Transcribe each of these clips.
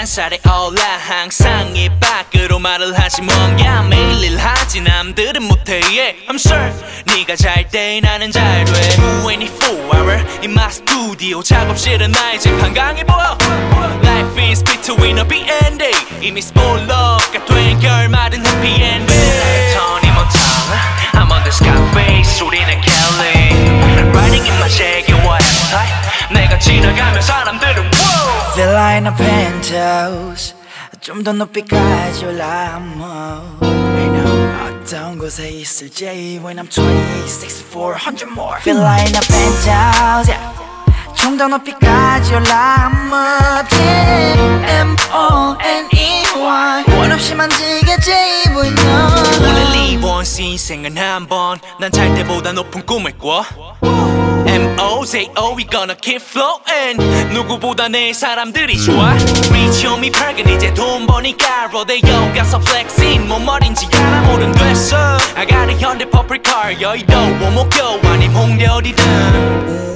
살에 올라 항상 입 밖으로 말을 하지 뭔가 매일 일하지 남들은 못해 yeah. I'm sure 네가 잘 때 나는 잘돼 24hour in my studio 작업실은 나의 집 한강이 보여 Life is between a B and A 이미 스포일러가 된 결말은 해피 엔딩 토니 몬타나 I'm on the Scarface 우리는 Kelly Riding in my Jaguar 내가 지나가면 사람들은 wow Villa in a penthouse 좀 더 높이까지 올라 I know 어떤 곳에 있을지 When I'm 26 400 more Villa in a penthouse yeah. 좀 더 높이까지 올라 M-O-N-E-Y 원 없이 만지겠지 보이면 Only once 인생은 한번 난 잘 때보다 높은 꿈을 꿔 M-O-Z-O we gonna keep flowing 누구보다 내 사람들이 좋아 Reach on me 밝은 이제 돈 버니까 로데오 가서 flexing 뭔 말인지 알아 모른 됐어 I got a 현대 퍼플 car 여의도 오목교 아님 홍대 어디든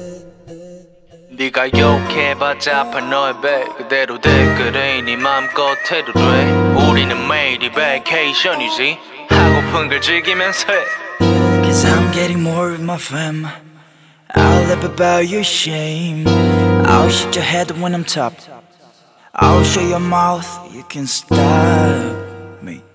네가 욕해봤자 아파 너의 배 그대로 댓글에 네 맘껏 해도 돼 우리는 매일이 베이케이션이지 하고픈 걸 즐기면서 해 Cause I'm getting more with my fam I'll laugh about your shame I'll shake your head when I'm top I'll show your mouth You can stop me